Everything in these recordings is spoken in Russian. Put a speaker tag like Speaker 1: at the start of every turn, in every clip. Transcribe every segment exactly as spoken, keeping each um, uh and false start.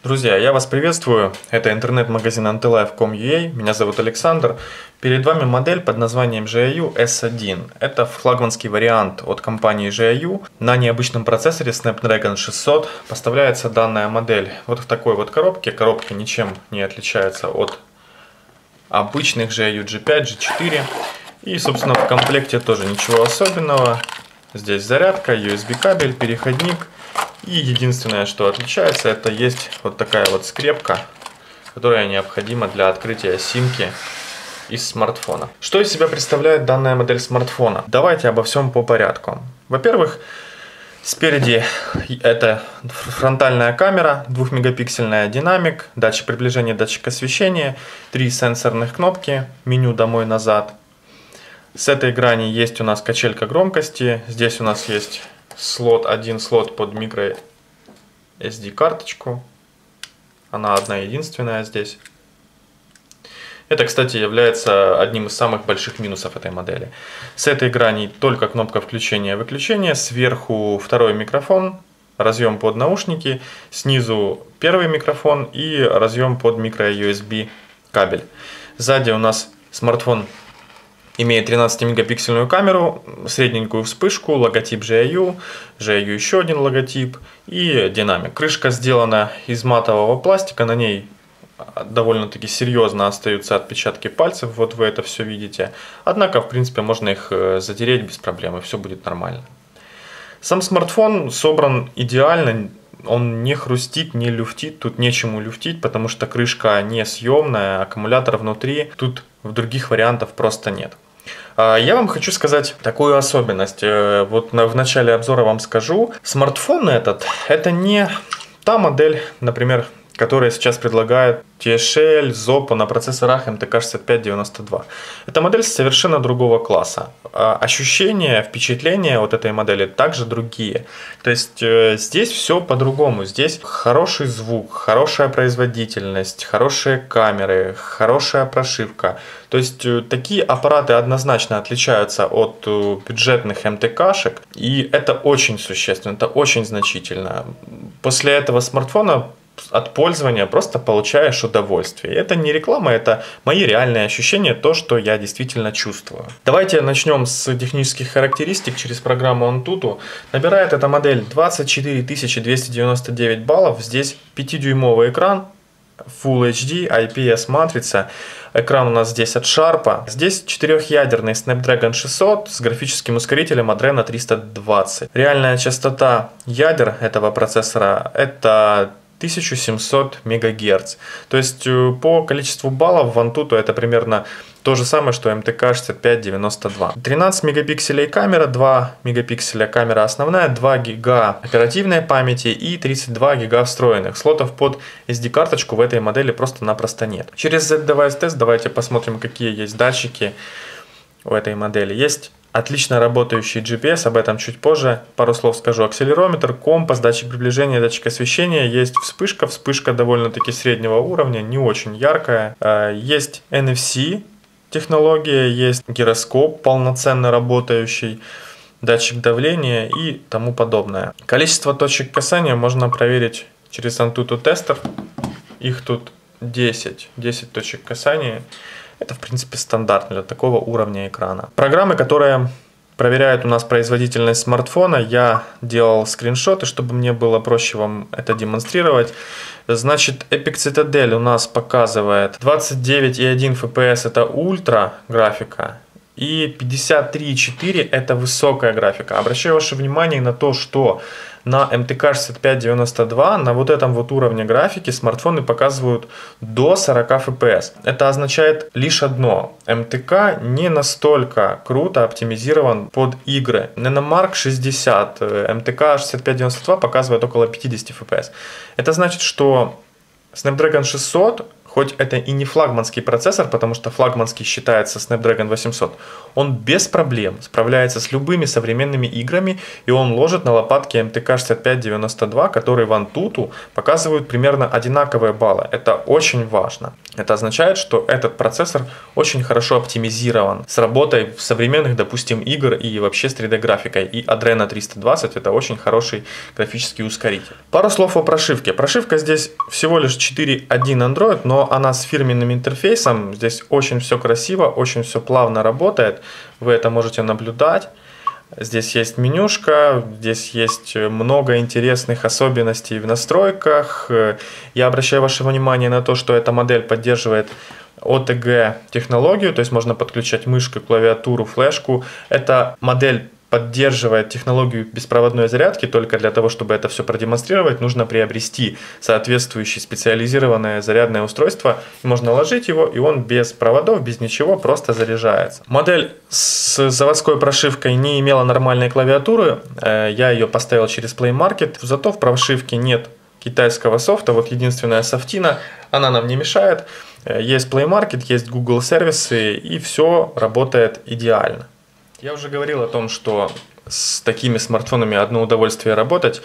Speaker 1: Друзья, я вас приветствую. Это интернет-магазин антилайф точка ком точка ю а. Меня зовут Александр. Перед вами модель под названием джи ай ю эс один. Это флагманский вариант от компании джи ай ю. На необычном процессоре Snapdragon шестьсот поставляется данная модель вот в такой вот коробке. Коробка ничем не отличается от обычных джи ай ю джи пять, джи четыре. И, собственно, в комплекте тоже ничего особенного. Здесь зарядка, ю эс би кабель, переходник. И единственное, что отличается, это есть вот такая вот скрепка, которая необходима для открытия симки из смартфона. Что из себя представляет данная модель смартфона? Давайте обо всем по порядку. Во-первых, спереди это фронтальная камера, двухмегапиксельная динамик, датчик приближения, датчик освещения, три сенсорных кнопки, меню домой-назад. С этой грани есть у нас качелька громкости, здесь у нас есть слот, один слот под микро эс ди карточку. Она одна единственная здесь. Это, кстати, является одним из самых больших минусов этой модели. С этой грани только кнопка включения-выключения. Сверху второй микрофон, разъем под наушники. Снизу первый микрофон и разъем под микро ю эс би кабель. Сзади у нас смартфон имеет тринадцатимегапиксельную камеру, средненькую вспышку, логотип джи ай ю, джи ай ю еще один логотип и динамик. Крышка сделана из матового пластика, на ней довольно-таки серьезно остаются отпечатки пальцев, вот вы это все видите. Однако, в принципе, можно их затереть без проблем, и все будет нормально. Сам смартфон собран идеально, он не хрустит, не люфтит, тут нечему люфтить, потому что крышка не съемная, аккумулятор внутри, тут в других вариантов просто нет. Я вам хочу сказать такую особенность. Вот в начале обзора вам скажу. Смартфон этот, это не та модель, например, которая сейчас предлагает ти эш эл, зоппо на процессорах эм тэ ка шестьдесят пять девяносто два. Это модель совершенно другого класса. Ощущения, впечатления от этой модели также другие. То есть здесь все по-другому. Здесь хороший звук, хорошая производительность, хорошие камеры, хорошая прошивка. То есть такие аппараты однозначно отличаются от бюджетных эм тэ ка-шек. И это очень существенно, это очень значительно. После этого смартфона от пользования просто получаешь удовольствие. Это не реклама, это мои реальные ощущения, то, что я действительно чувствую. Давайте начнем с технических характеристик через программу Antutu. Набирает эта модель двадцать четыре тысячи двести девяносто девять баллов. Здесь пятидюймовый экран, Full эйч ди, ай пи эс матрица. Экран у нас здесь от Sharp. Здесь четырехъядерный Snapdragon шестьсот с графическим ускорителем Adreno триста двадцать. Реальная частота ядер этого процессора это тысяча семьсот мегагерц. То есть по количеству баллов в Antutu это примерно то же самое, что эм тэ ка шестьдесят пять девяносто два. тринадцать мегапикселей камера, два мегапикселя камера основная, два гига оперативной памяти и тридцать два гига встроенных. Слотов под эс ди карточку в этой модели просто-напросто нет. Через Z-Device Test давайте посмотрим, какие есть датчики в этой модели. Есть отлично работающий джи пи эс, об этом чуть позже. Пару слов скажу. Акселерометр, компас, датчик приближения, датчик освещения. Есть вспышка. Вспышка довольно-таки среднего уровня, не очень яркая. Есть эн эф си технология, есть гироскоп полноценно работающий, датчик давления и тому подобное. Количество точек касания можно проверить через Antutu Tester. Их тут десять. десять точек касания. Это, в принципе, стандартно для такого уровня экрана. Программы, которые проверяют у нас производительность смартфона, я делал скриншоты, чтобы мне было проще вам это демонстрировать. Значит, Epic Citadel у нас показывает двадцать девять и один эф пи эс, это ультра графика, и пятьдесят три и четыре это высокая графика. Обращаю ваше внимание на то, что на эм тэ ка шестьдесят пять девяносто два на вот этом вот уровне графики смартфоны показывают до сорок эф пи эс. Это означает лишь одно: эм тэ ка не настолько круто оптимизирован под игры. Nanomark шестьдесят, эм тэ ка шестьдесят пять девяносто два показывает около пятьдесят эф пи эс. Это значит, что Snapdragon шестьсот хоть это и не флагманский процессор, потому что флагманский считается Snapdragon восемьсот, он без проблем справляется с любыми современными играми, и он ложит на лопатки эм тэ ка шестьдесят пять девяносто два, которые в Antutu показывают примерно одинаковые баллы. Это очень важно. Это означает, что этот процессор очень хорошо оптимизирован с работой в современных, допустим, игр и вообще с три дэ графикой. И Adreno триста двадцать это очень хороший графический ускоритель. Пару слов о прошивке. Прошивка здесь всего лишь четыре точка один Android, но она с фирменным интерфейсом. Здесь очень все красиво, очень все плавно работает. Вы это можете наблюдать. Здесь есть менюшка, здесь есть много интересных особенностей в настройках. Я обращаю ваше внимание на то, что эта модель поддерживает о тэ джи технологию, то есть можно подключать мышку, клавиатуру, флешку. Эта модель поддерживает технологию беспроводной зарядки. Только для того, чтобы это все продемонстрировать, нужно приобрести соответствующее специализированное зарядное устройство. Можно ложить его, и он без проводов, без ничего просто заряжается. Модель с заводской прошивкой не имела нормальной клавиатуры. Я ее поставил через Play Market. Зато в прошивке нет китайского софта. Вот единственная софтина, она нам не мешает. Есть Play Market, есть Google сервисы, и все работает идеально. Я уже говорил о том, что с такими смартфонами одно удовольствие работать,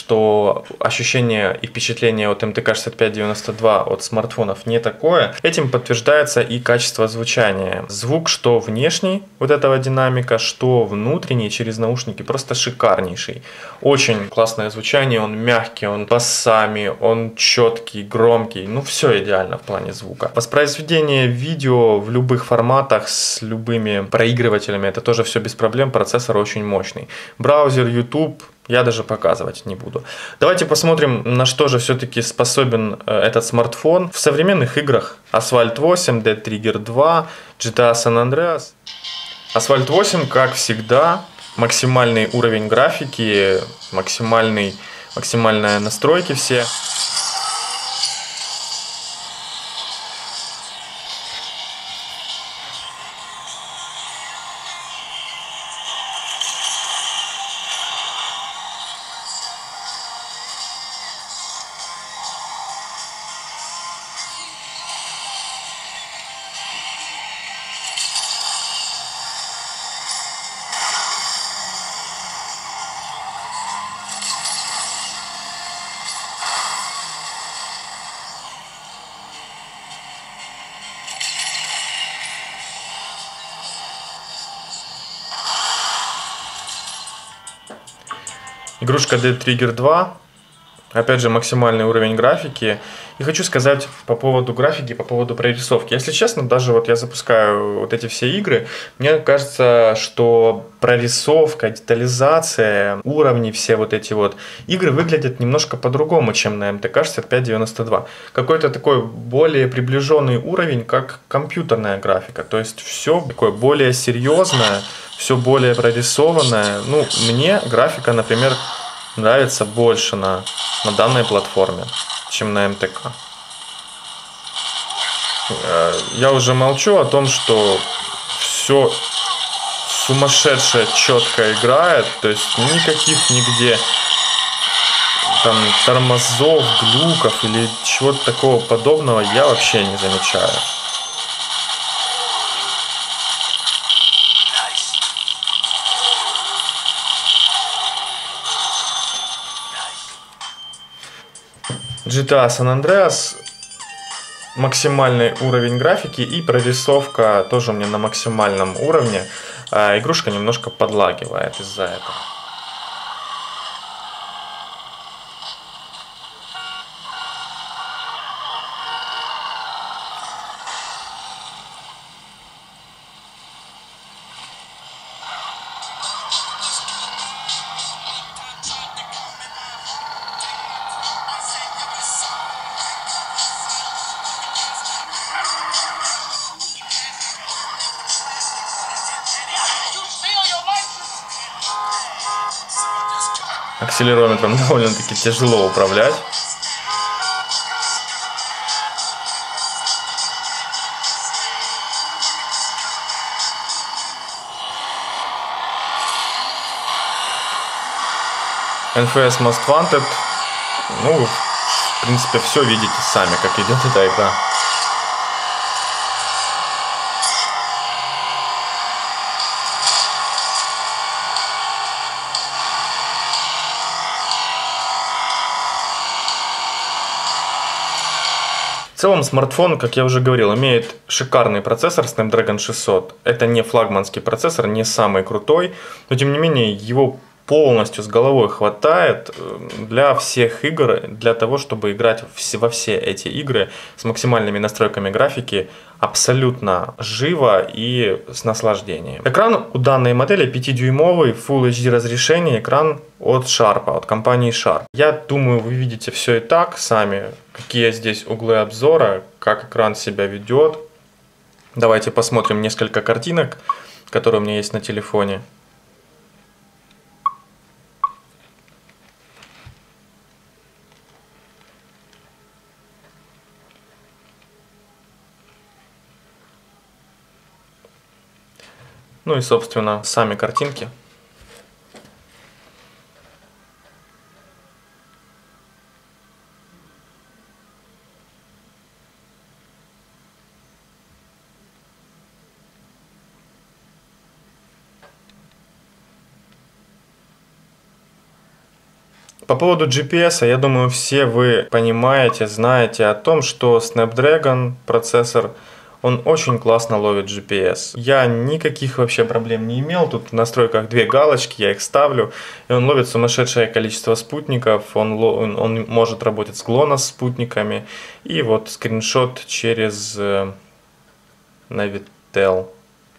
Speaker 1: что ощущение и впечатление от эм тэ ка шестьдесят пять девяносто два от смартфонов не такое. Этим подтверждается и качество звучания. Звук, что внешний, вот этого динамика, что внутренний, через наушники, просто шикарнейший. Очень классное звучание, он мягкий, он басами, он четкий, громкий, ну все идеально в плане звука. Воспроизведение видео в любых форматах с любыми проигрывателями, это тоже все без проблем, процессор очень мощный. Браузер, YouTube я даже показывать не буду. Давайте посмотрим, на что же все-таки способен этот смартфон в современных играх. Asphalt восемь, Dead Trigger два, джи ти эй San Andreas. Asphalt восемь, как всегда, максимальный уровень графики, максимальный, максимальные настройки все. Игрушка Dead Trigger два. Опять же, максимальный уровень графики. И хочу сказать по поводу графики, по поводу прорисовки. Если честно, даже вот я запускаю вот эти все игры, мне кажется, что прорисовка, детализация, уровни, все вот эти вот игры выглядят немножко по-другому, чем на эм тэ ка шестьдесят пять девяносто два. Какой-то такой более приближенный уровень, как компьютерная графика. То есть все такое более серьезное, все более прорисованное. Ну, мне графика, например, нравится больше на, на данной платформе, чем на эм тэ ка. Я уже молчу о том, что все сумасшедше четко играет, то есть никаких нигде там тормозов, глюков или чего-то такого подобного я вообще не замечаю. джи ти эй San Andreas, максимальный уровень графики и прорисовка тоже у меня на максимальном уровне. А игрушка немножко подлагивает из-за этого. Акселерометром довольно-таки тяжело управлять. эн эф эс Most Wanted. Ну, в принципе, все видите сами, как идет эта игра. целом смартфон, как я уже говорил, имеет шикарный процессор Snapdragon шестьсот. Это не флагманский процессор, не самый крутой, но тем не менее его полностью с головой хватает для всех игр, для того, чтобы играть во все эти игры с максимальными настройками графики абсолютно живо и с наслаждением. Экран у данной модели пятидюймовый, Full эйч ди разрешение, экран от Sharp, от компании Sharp. Я думаю, вы видите все и так сами, какие здесь углы обзора, как экран себя ведет. Давайте посмотрим несколько картинок, которые у меня есть на телефоне. Ну и, собственно, сами картинки. По поводу джи пи эс, я думаю, все вы понимаете, знаете о том, что Snapdragon процессор, он очень классно ловит джи пи эс. Я никаких вообще проблем не имел. Тут в настройках две галочки, я их ставлю. И он ловит сумасшедшее количество спутников. Он, он, он может работать с глонасс спутниками. И вот скриншот через э, Navitel.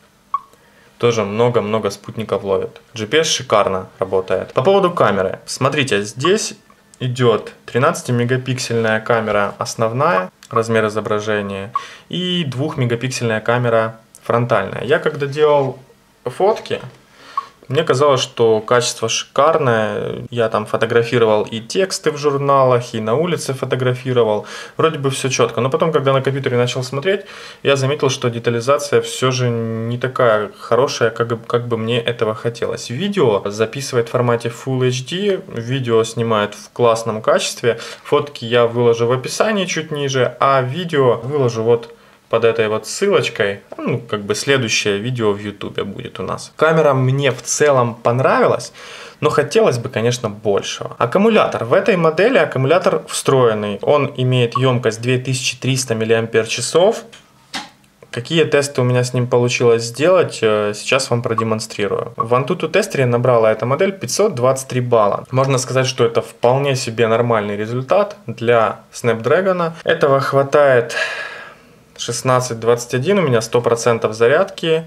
Speaker 1: Тоже много-много спутников ловит. джи пи эс шикарно работает. По поводу камеры. Смотрите, здесь идет тринадцатимегапиксельная камера основная, размер изображения, и двухмегапиксельная камера фронтальная. Я когда делал фотки, мне казалось, что качество шикарное. Я там фотографировал и тексты в журналах, и на улице фотографировал. Вроде бы все четко. Но потом, когда на компьютере начал смотреть, я заметил, что детализация все же не такая хорошая, как, как бы мне этого хотелось. Видео записывает в формате Full эйч ди, видео снимает в классном качестве. Фотки я выложу в описании чуть ниже, а видео выложу вот под этой вот ссылочкой. Ну, как бы следующее видео в ютубе будет у нас. Камера мне в целом понравилась, но хотелось бы, конечно, большего. Аккумулятор. В этой модели аккумулятор встроенный. Он имеет емкость две тысячи триста миллиампер-часов. Какие тесты у меня с ним получилось сделать, сейчас вам продемонстрирую. В Antutu тестере набрала эта модель пятьсот двадцать три балла. Можно сказать, что это вполне себе нормальный результат для Snapdragon. Этого хватает. шестнадцать двадцать один у меня сто процентов зарядки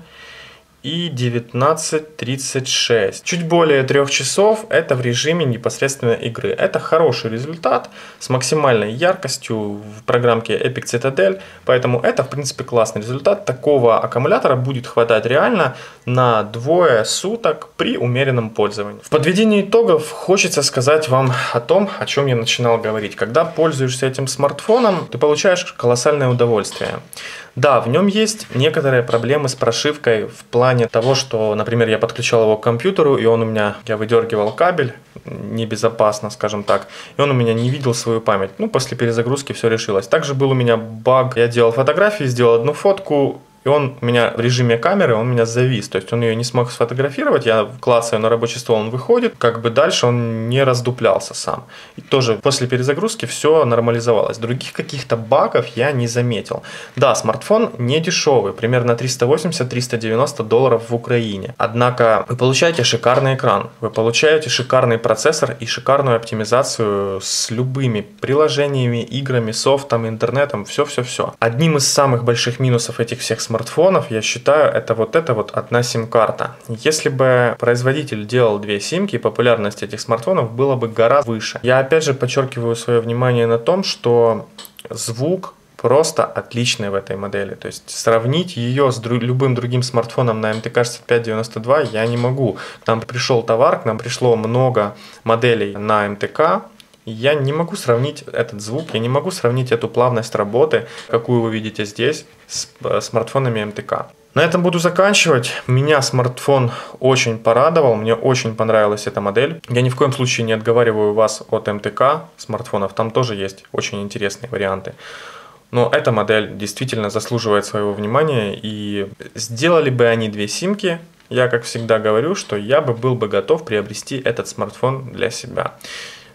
Speaker 1: и девятнадцать тридцать шесть. Чуть более трех часов это в режиме непосредственно игры. Это хороший результат с максимальной яркостью в программке Epic Citadel, поэтому это в принципе классный результат. Такого аккумулятора будет хватать реально на двое суток при умеренном пользовании. В подведении итогов хочется сказать вам о том, о чем я начинал говорить. Когда пользуешься этим смартфоном, ты получаешь колоссальное удовольствие. Да, в нем есть некоторые проблемы с прошивкой в плане того, что, например, я подключал его к компьютеру, и он у меня, я выдергивал кабель, небезопасно, скажем так, и он у меня не видел свою память. Ну, после перезагрузки все решилось. Также был у меня баг, я делал фотографии, сделал одну фотку, и он у меня в режиме камеры, он у меня завис, то есть он ее не смог сфотографировать, я клацаю на рабочий стол, он выходит, как бы дальше он не раздуплялся сам. И тоже после перезагрузки все нормализовалось. Других каких-то багов я не заметил. Да, смартфон не дешевый, примерно триста восемьдесят — триста девяносто долларов в Украине. Однако вы получаете шикарный экран, вы получаете шикарный процессор и шикарную оптимизацию с любыми приложениями, играми, софтом, интернетом, все-все-все. Одним из самых больших минусов этих всех смартфонов смартфонов, я считаю, это вот это вот одна сим-карта. Если бы производитель делал две симки, популярность этих смартфонов была бы гораздо выше. Я опять же подчеркиваю свое внимание на том, что звук просто отличный в этой модели. То есть сравнить ее с друг, любым другим смартфоном на эм тэ ка шестьдесят пять девяносто два я не могу. К нам пришел товар, к нам пришло много моделей на эм тэ ка. Я не могу сравнить этот звук, я не могу сравнить эту плавность работы, какую вы видите здесь, с смартфонами эм тэ ка. На этом буду заканчивать. Меня смартфон очень порадовал, мне очень понравилась эта модель. Я ни в коем случае не отговариваю вас от эм тэ ка смартфонов, там тоже есть очень интересные варианты. Но эта модель действительно заслуживает своего внимания, и сделали бы они две симки, я, как всегда, говорю, что я бы был бы готов приобрести этот смартфон для себя.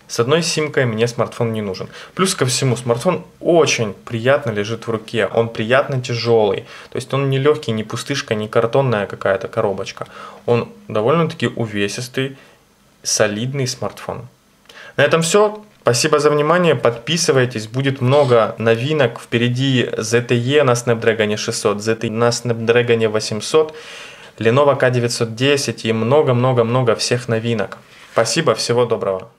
Speaker 1: С одной симкой мне смартфон не нужен. Плюс ко всему, смартфон очень приятно лежит в руке, он приятно тяжелый. То есть он не легкий, не пустышка, не картонная какая-то коробочка. Он довольно-таки увесистый, солидный смартфон. На этом все. Спасибо за внимание, подписывайтесь, будет много новинок. Впереди зет ти и на Snapdragon шестьсот, зет ти и на Snapdragon восемьсот, Lenovo ка девятьсот десять и много-много-много всех новинок. Спасибо, всего доброго.